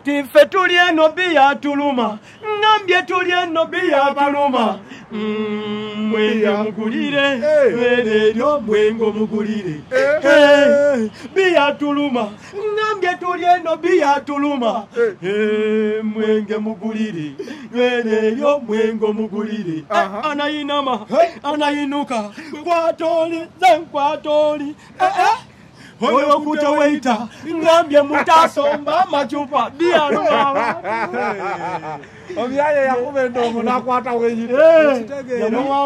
Tife tuli eno biya Atuluma. Ngambye tuli eno biya Atuluma. Mwenge mugulire. Lero mwengo mugulire. Biya Atuluma. Ngambye tuli eno biya Atuluma. Mwenge mugulire. Lero mwengo mugulire. Anayinama. Anayinuka. Kwatoli. Kwatoli. Oyo kutawaita ngambye mutasomba machupa bia ruwa Obiaye yakube ndomo nakwata wenyite kitegera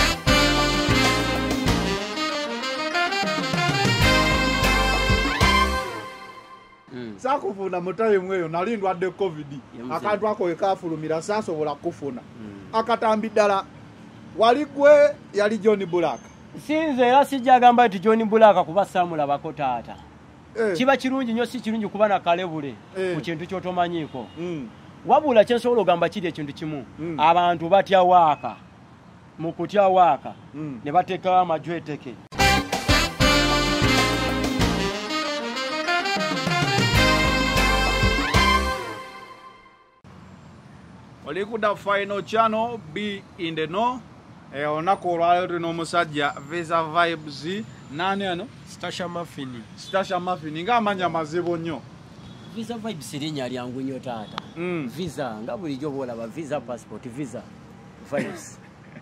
sakufuna mutaye mweyo nalindwa de covid akantu ako ekafulumira sasobola kufuna akatambi ddala waligwe yali John Blaq Sinze era sijagamba ati John Blaq kuba samula bakotata. Kiba kirungi nyo si kirungi kuba na kalebule ku kintu kyotomanyiko. Wabula kyensobola ogamba kiri ekintu kimu. Abantu batya waaka. Mu kutya waaka ne bateeka amajweteke. Olikuda final channel be in the know. Onakolwayo tuno musajja Visa Vibes nani ano Stasha Muffin nga amanya mazibu nnyo. Visa Vibes linya lyangu nnyo taata. Visa nga bulijjo bolaba Visa passport Visa Vibes.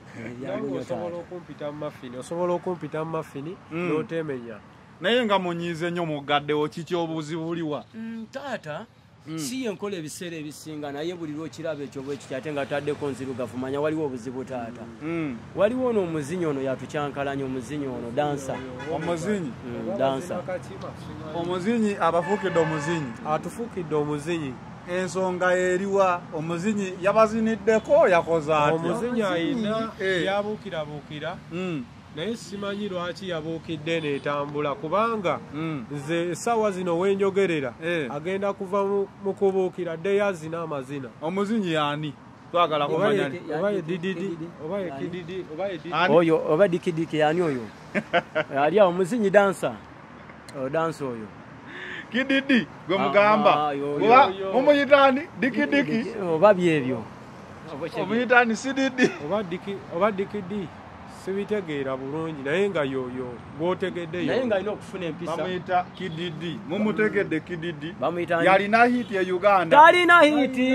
Osobola okumpita Muffin n'otemenya. Naye nga munyiize nnyo mugaddewo kiki obuzibuliwa. Taata si enkola ebiseera ebisinga naye buli lw'okiraba ekyo bwekityo ate nga taddeko nzirugavu manya waliwo obuzibu taata. Waliwo n'omuzinyi ono yatukyankalanya omuzinyi ono dansa. Omuzinyi? Dansa. Omuzinyi abafuukidde omuzinyi. Atufuukidde omuzinyi. Ensonga eriwa omuzinyi yabaziniddeko yakoze atya? Omuzinyi ayina yabuukirabuukira. Naye simanyi lwaki yabuukidde n'etambula kubanga nze essaawa zino wenjogerera agenda kuva mu kubuukira dde yazina amazina. Omuzinyi yani twagala kumanya oba ye dididi oba ye kididi oba ye dididi oyo oba dikidiki yani oyo ali awo muzinyi dansa dansa oyo kididi gwe mugamba oba omuyitani dikidiki oba byebyo omuyitani sididi oba dikidi sibitegeera bulungi naye nga yoyo gwotegedde naye nga alina okufuna empisa bamuyita kididi mumutegedde kididi yalina hiti ya Uganda talina hiti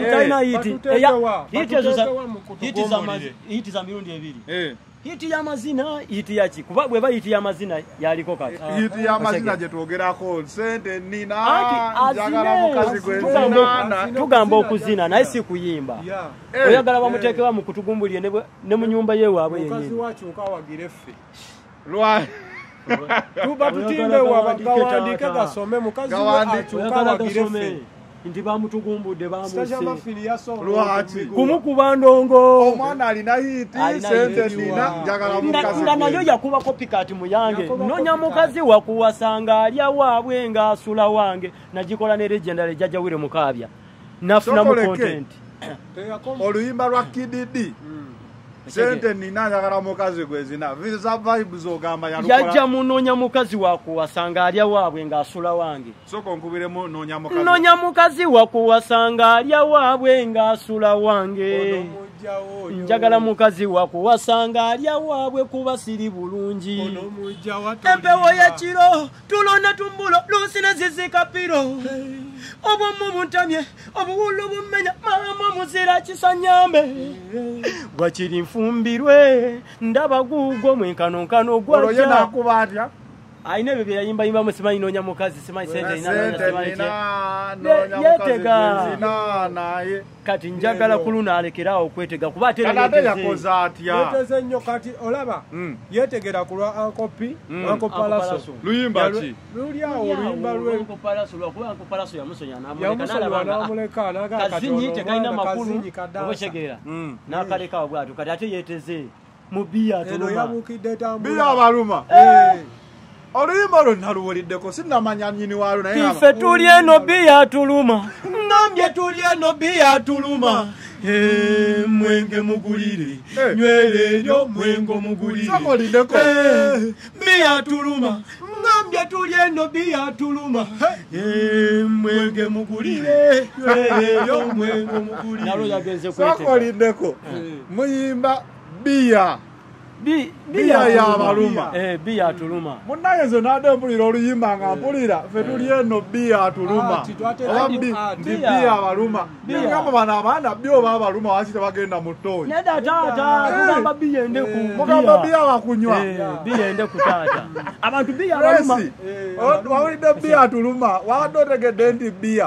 hiti za mirundi ebiri hiti ya mazina hiti ya ki kuba bweba hiti ya mazina yaliko kati hiti ya mazina je twogerako Sente nina njagala mukazi gwezina tugamba okuzina naye si kuyimba oyagala bamuteekewa mu kutugumbulye ne mu nyumba ye waabwe yennyini mukazi wacu ukawagire ffe lwa tuba tutimbe wabagawandike gasome mukazi wacu ukawagire ffe ndi bamutugumbudde bamuse lwaki kumukuba ndongo omwana alina hiti Sente nina njagala mukazi nga nayo yakuba copycat muyange nonya mukazi wakuwasanga alya waabwe nga asula wange najikola ne legendary jajja wire mukabya nafuna mu content oluyimba lwa kididi Sente nina njagala mukazi gwezina Visa Vibes ogamba yalukola yajja munonya mukazi wakuwasanga alya waabwe nga asula wange soko nkubiremu nonya mukazi wakuwasanga alya waabwe nga asula wange njagala mukazi wakuwasanga alya waabwe kuba siri bulungi empewo y'ekiro tulona tumbulo lusina zizikapiro obwo muntamye obuwulu bumenya mama muzira kisanyambe gwakiri nfumbirwe ndaba gugwo mwenkanonkano gwajja nakubatya aina ebyo byayimba yimba musimanyi nonya mukazi simanyi Sente yetega naye kati njagala kuluna alekerawo kwetega kuba yakoze atya yeteze nnyo kati olaba yetegera kulwa ankopi ankopalaso luyimba ki lulyawo oluyimba lwe ankopalaso lwakuba ankopalaso yamusonya n'amuleka n'agala kazinyi tekalina makulu obwekyegera n'akaleka bwatu kati ate yeteze mu biya Atuluma yabukidde tambula biya baluma oluyimba lwonna luwuliddeko sinnamanya nnyini waalwo naye tife tuli eno biya Atuluma ngambye tuli eno biya Atuluma mwenge mugulire nywele yo mwengo mugulire bia Atuluma ngambye tulye no bia Atuluma mwenge mugulire nywele yo mwengo mugulire nalo yagenze kwete sakolindeko muyimba bia ya Abaluma bia Atuluma munayezo nadembulira oluyimba nga mpulira fe tuli eno bia Atuluma bia Abaluma ngamba bana abaana byo b'Abaluma wasite bagenda mutoyi neda tata tugamba bia ende ku mugamba bia bakunywa bia ende ku tata abantu bia Abaluma wawulidde bia Atuluma wadotegedde nti bia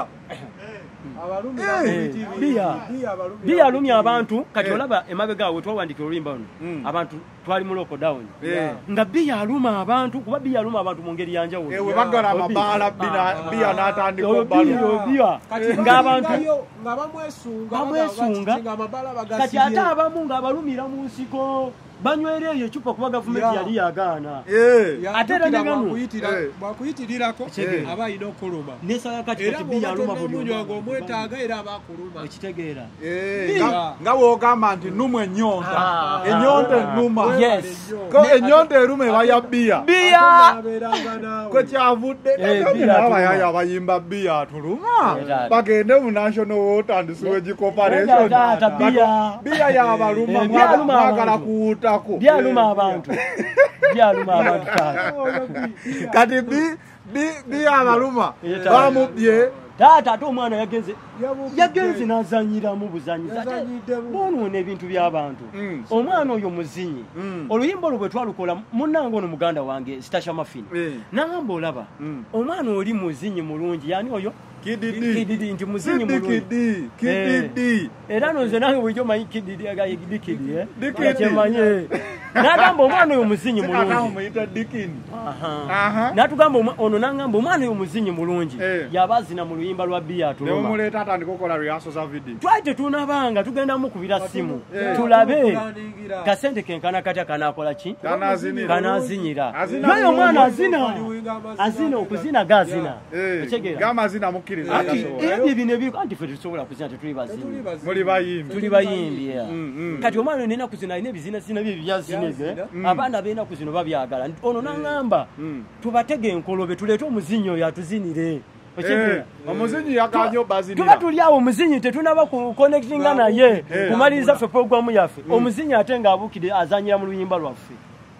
bia alumya abantu kati olaba emabega awo twawandikira oluyimba luno abantu twali mu lockdown nga bia aluma abantu kuba bia aluma abantu mu ngeri yanjawulo ewe bagala amabaala bia n'atandika obbalu nga abantu nga bamwesunga kati ate abamu nga abalumira mu nsiko banywera eyo ecupa kuba gavumenti yali yagaana ate era negano bakuyitirirako aba alina okuluma nesala kati bia aluma bulimunywanga omwetaaga era abaakuluma ekitegeera nga woogamba nti numa enyonta ennuma enyonta eruma eba ya bia kwekyavudde abayaya abayimba bia Atuluma bagende mu National Water and Sewage Corporation bia ya Abaluma mwagala kuwuta byaluma abantu kati bia Abaluma bamubye tata ate omwana yagenze n'azanyira mu buzanyiza bonoona ebintu by'abantu omwana oyo muzinyi oluyimba olwo bwe twalukola munnange ono muganda wange Sitasha Mafini nangamba olaba omwana oli muzinyi mulungi yani oyo kididi nti muzinyi mulungi era nonze nange bw'ijjo manyi kididi kyemanye nagamba omwana oyo muzinyi mulungi natugamba ono nangamba omwana oyo muzinyi mulungi yaba azina mu luyimba lwa bia Atuluma twali tetunabanga tugenda mukubira simu tulabe kasente kenkana katya kanakola ki kanazinyira naye omwana azina okuzina gazina ebyo bino ebiko anti fe tusobola kuzina tetuli bazini tuli bayimbi kati omwana nina kuzina alina ebizinazina bye byazineze abaana beena kuzino babyagala ono nangamba tubatege enkolobe tuleete omuzinyi oyo atuzinire omuzinyi yakanyo bazini tuba tuli awo omuzinyi tetunaba ku connectinga naye kumaliriza ffe programu yaffe omuzinyi ate ng'abuukire azanyira mu luyimba lwaffe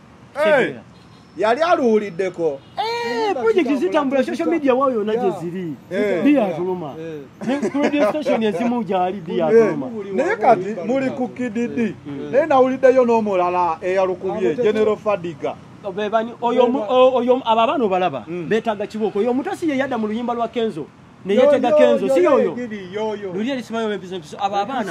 yali aluwuliddeko project zitambula social media wayo yonna gye ziri bia Atuluma radio station ezimu gyali bia Atuluma naye kati muli ku kididi naye nawuliddeyo n'omulala eyalukubye General Fadiga bebani oyo abaana obalaba beetaaga kibooko oyo omutasi ye yadda mu luyimba lwa Kenzo neyetega Kenzo si yoyo luli erisimayo empiso abo abaana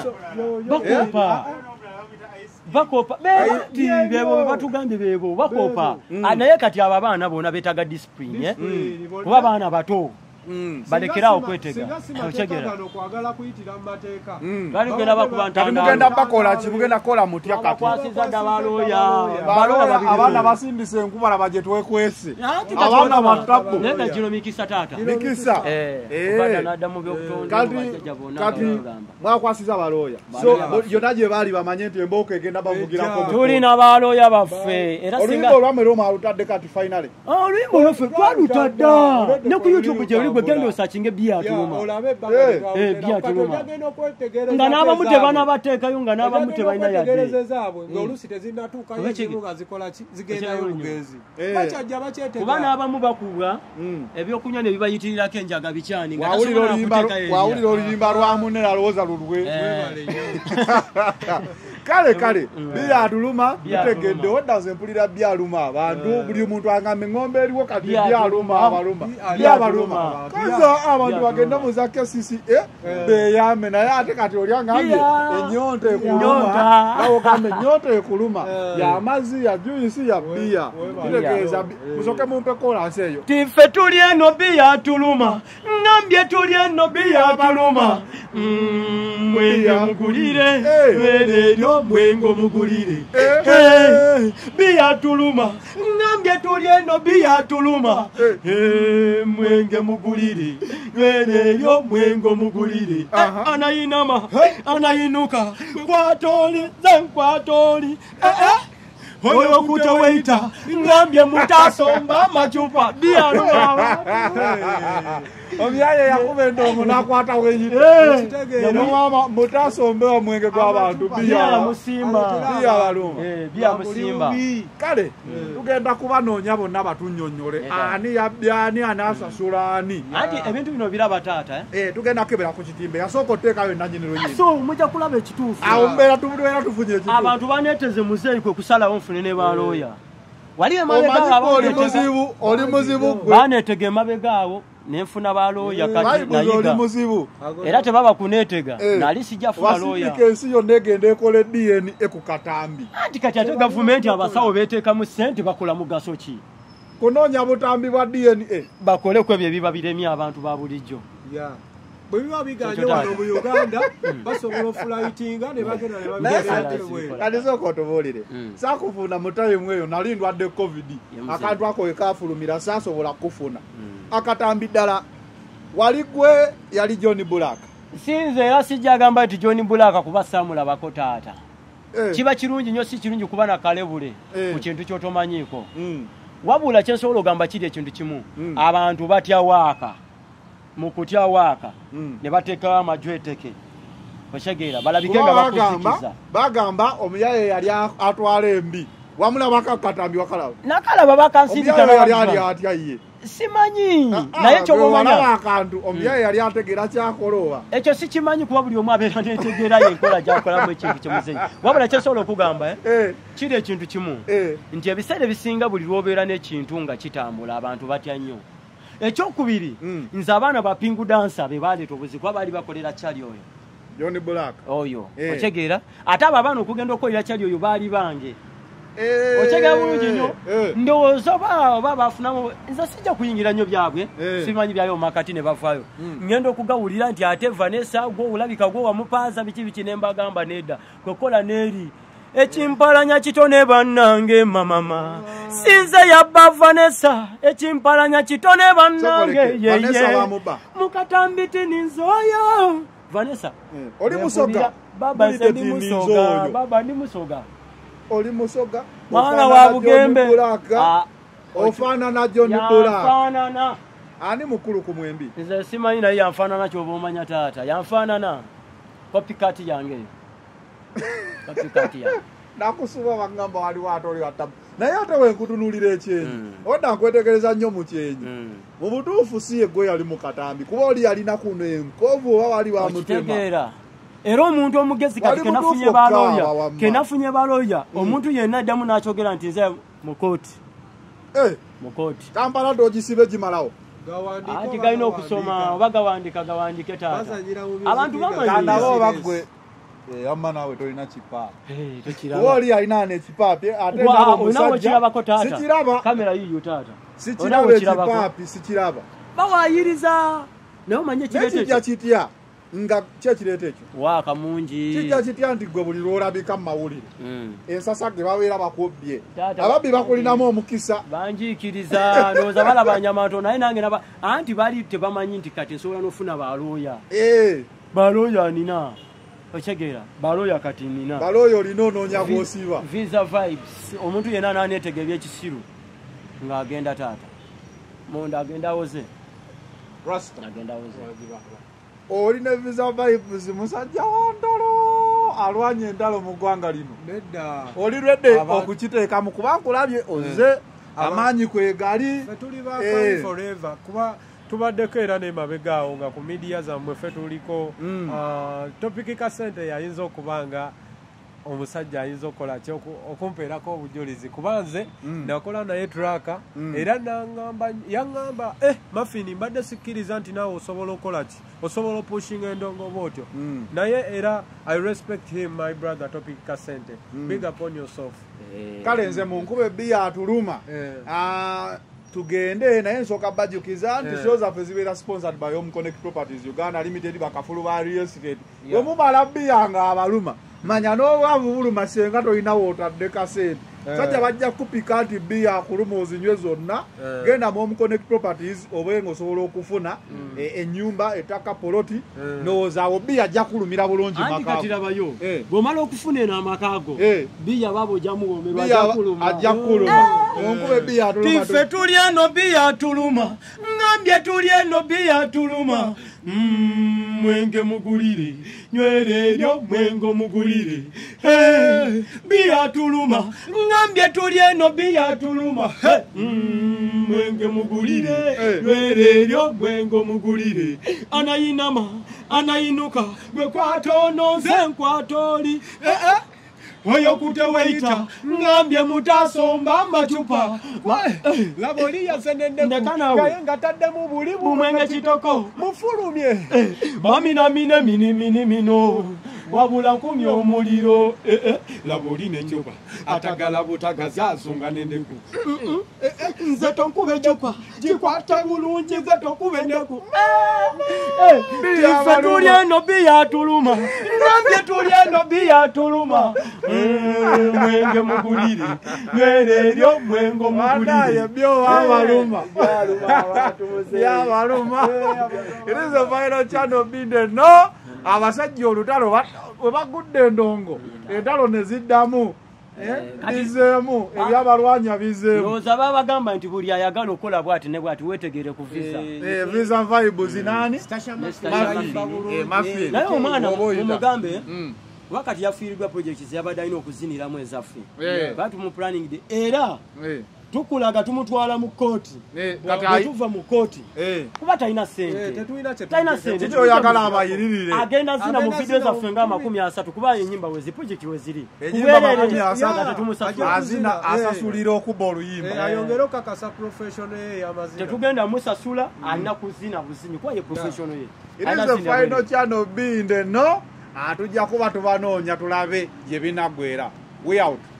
bakopa bebo batugambye bebo bakopa naye kati abo abaana bona beetaaga discipline kuba baana bato balekerawo kwetega okegera okwagala kuyitira mu mateeka baligenda bakuba ntanda mugenda bakola ki mugenda kola mutya kati kwasiza baloya abaana basimbise enkubala baje twekwese abaana batabu nenda kino mikisa tata mikisa bada nada mu byokutonda kati mwakwasiza baloya so yonna gye baali bamanye nti embooka egenda bavugirako tulina baloya baffe era singa oluyimba olwamwe lwoma alutadde kati finally oluyimba olwaffe twalutadda ne ku YouTube gye gendo sachinge bia Atuluma bia Atuluma nga n'abamu tebana bateekayo nga n'abamu tebalina yadde ng'oluusi tezinnatuukayo ekibuga zikola ki zigendayo olugenzi bakyajja bakyetegereza kuba n'abamu bakuba ebyokunywa ne bibayitirirako enjaga bikyani wawulira oluyimba lwa munne alowooza lulwe kale bia Atuluma bitegedde oddaze mpulira bia aluma abantu buli muntu agambe engombe eriwo kati bia aluma Abaluma kaza abantu bagenda muzake sisi beyame naye ate kati oli angambye enyonta ekuluma nawo gambe enyonta ekuluma y'amazzi ya juisi ya bia kitegeeza musoke mumpe kolansi eyo tiffe tuli eno bia Atuluma ngambye tuli eno bia Atuluma mwenge mugulire lero mwengo mugulire bia Atuluma ngambye tuli eno bia Atuluma mwenge mugulire lero mwengo mugulire anayinama anayinuka kwatoli zankwatoli oyo kutawaita ngambye mutasomba amachupa bia Atuluma Omyaye yakubenda omuna kwata wenyine. Yamama mutasombe omwenge gw'abantu bia musimba. Bia Aluma. Bia musimba. Kale tugenda kubanoonya bonna batunnyonnyole ani yabyani anasasula ani. Ati ebintu bino biraba taata tugenda kebera ku kitimbe yasooka otteekayo ennanyiniro yino. So mujja kulaba ekituufu. Awo mbeera tubeera tufunye ekituufu. Abantu baneeteze muzeeyi kwe kusalawo nfune ne balooya. Wali emabega oli muzibu baneetega emabega awo nenfuna balooya kati nayiga era tebaba kuneetega nali sijja funa looya ensi yonna egenda ekola DNA ku Katambi anti kati ate gavumenti abasawo beeteekamu ssente bakola mugaso ki kunoonya butambi bwa DNA bakole ku ebyo ebiba biremye abantu ba bulijjo bwe biba biganje wano mu Uganda basobola flightinga ne bagenda ne babigenda kati sooka otubuulire saakufuna mu time eyo nali ndwadde covid akantu ako wekaafulumira saasobola kufuna Akatambi ddala wali gwe yali John Blaq sinze era sijja agamba nti John Blaq kuba saamulabako taata kiba kirungi nnyo si kirungi kuba na kalebule ku kintu ky'otomanyiiko wabula kyensobola ogamba kiri ekintu kimu abantu batya waaka mu kutya waaka ne bateekawo amajweteke okyegeera balabike nga bakuzikiza bagamba omuyaye yali atwala embi wamulabako Akatambi wakalaba nakalaba bakansindika yali atya ye simanyi naye kyobomanya akantu omuyaye yali ategeera kyakoloba ekyo sikimanyi kuba buli omu abeera netegeera yenkola gyakolamu ekintu kyemuzeyi wabula kyesobola okugamba kiri ekintu kimu nti ebiseera ebisinga buli lwobeera n'ekintu nga kitambula abantu batya nnyo ekyokubiri nze abaana ba pingu dansa be baleeta obuzibu kuba baali bakolera kyali oyo John Blaq oyo okyegeera ate abo abaana okugenda okukolera kyali oyo baali bange okyegeera bulungi nnyo ndowooza oba bafunamu nze sijja kuyingira nnyo byabwe simanyi byayo omakati ne bavaayo ngenda okugawulira nti ate Vanessa gwe olabika gwe wamupaaza biki ne mbagamba nedda kwekola n'eri ekimpalanya kitone bannange mamama sinze yabba Vanessa ekimpalanya kitone bannange yeye Mukatambi tininzoyo Vanessa oli musoga baba ndi musoga baba ndi musoga oli musoga mwana wa Bugembe ofaanana John Blaq yafaanana ani mukulu ku mwembi nze simanyi naye yanfaanana kyoba omanya taata yanfaanana copycat yange nakusuba bagamba waliwo ate oli Atabu naye ate wenkutunuulira ekyenyi odda nkwetegereza nnyo mu kyenyi mu butuufu si ye gwe yali mu Katambi kuba oli yalina kuno enkovu oba wali wamutema era omuntu omugezi kati kenafunye balooya omuntu yenna addamu n'akyogera nti nze mukooti Kampala togisibe gimalawo anti galina okusoma oba gawandike taata abantu bamanyikanabo bagwe amma nawe tolina kipaapi oli alina n'ekipaapi ate okirabako taata kamera yiyo taata sikiraba ekipaapi sikiraba bawayiriza naye omanye kijja kitya nga kyekireeta ekyo waaka mungi kijja kitya nti gwe buli lwolabika mu mawulire ensasa ge babeera bakubbye ababbi bakulinamu omukisa banjiikiriza ndowooza balaba Nyamanto naye nange anti baali tebamanyi nti kati nsobola n'ofuna balooya balooya nina okyegeera balooya kati nina balooya olina onoonya gw'osiiba visa vibes omuntu yenna n'aneetega ebyekisiru ng'agenda taata munda agenda awoze agenda awoze oli ne visa vibes musajja wa ndalo alwanye endalo mu ggwanga lino oli lwedde okukiteeka mu kuba nkulabye oze amaanyi kwegali tuli ba forever kuba tubaddeko era n'emabega awo nga ku midiya zammwe ffe tuliko topiki ka Sente yayinza okubanga omusajja ayinza okukola ki okumpeerako obujulizi kuba nze nakola naye traka era yaŋŋamba mafini mbadde sikkiriza nti naawe osobola okukola ki osobola opushinga endongoba otyo naye era I respect him my brother Topic ka Sente big upon yourself kale nze mu nkuba ebbi ya Atuluma tugende naye nsooka bajukiza nti show zaffe zibeera sponsored by Home Connect Properties Uganda Limited bakafulu ba real estate bwe mumala bbiya nga abaluma manya n'obwavu buluma senga tolina wootadde kasente sajja bajja kupika nti bbiya akuluma ozinywe zonna genda mu Home Connect Properties obenga osobola okufuna ennyumba ettaka poloti n'owozaawo bbiya ajja kulumira bulungi makaago katirabayo bw'omala okufuna eno amakaago bbiya baba ojja muwoomerwa ajja kuluma onkube bbiya atuluma tiffe tuli eno bbiya atuluma ngambye tuli eno bbiya atuluma mwenge mugulire nywera eryo mwengo mugulire bbiya atuluma ngambye tuli eno bbiya atuluma mwenge mugulire nywera eryo mwengo mugulire anayinama anayinuka gwe kwatono nze nkwatoli oyo kuteweita ngambye mutasomba amacupa laboli yasenende nga taddemu buli bumwenge kitoko mufulumye baminamine mino wabula nkumya omuliro laboli n'encupa atagala butagazi azunga n'endeku nze tonkuba ecupa gikwata bulungi nze tonkuba endeku ffe tuli eno bbiya atuluma ngambye tuli eno bbiya atuluma mwenge mugulire nywera eryo mwengo mugulire byowabaluma yabaluma it is a final channel binde no abasajja olutalo bwe bagudde endongo entalo ne ziddamu bizeemu ebyabalwanya bizeemu lowooza babagamba nti buli ayagala okukola bwati ne bwati weetegere ku visa visa vibe zinaani naye omwana mumugambe wakati yafiirirwa projects yabadde alina okuziniramu ezaffe batu mu planning day era tukulaga tumutwala mu kooti tuva mu kooti kuba talina sente kiki oyagala abayiririre agenda zina mu video zaffe nga 30 kuba enyimba wezi project weziri azina asasulira okuba oluyimba ayongera okakasa professional ye y'amazina tetugenda musasula alina kuzina buzinyi kuba ye professional ye it is the final channel binde no atujja kuba tubanoonya tulabe gye binagwera we out